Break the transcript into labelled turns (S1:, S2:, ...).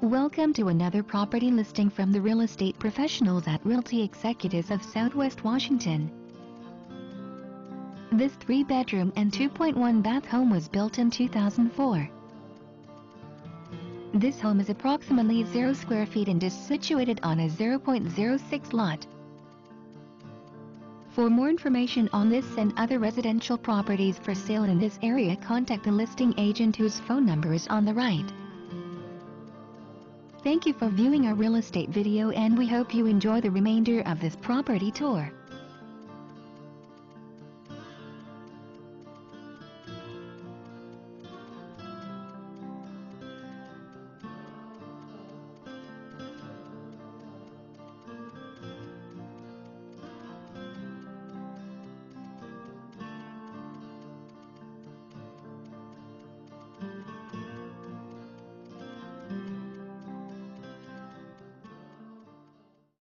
S1: Welcome to another property listing from the real estate professionals at Realty Executives of Southwest Washington. This 3-bedroom and 2.1-bath home was built in 2004. This home is approximately 0 square feet and is situated on a 0.06 lot. For more information on this and other residential properties for sale in this area, contact the listing agent whose phone number is on the right. Thank you for viewing our real estate video, and we hope you enjoy the remainder of this property tour.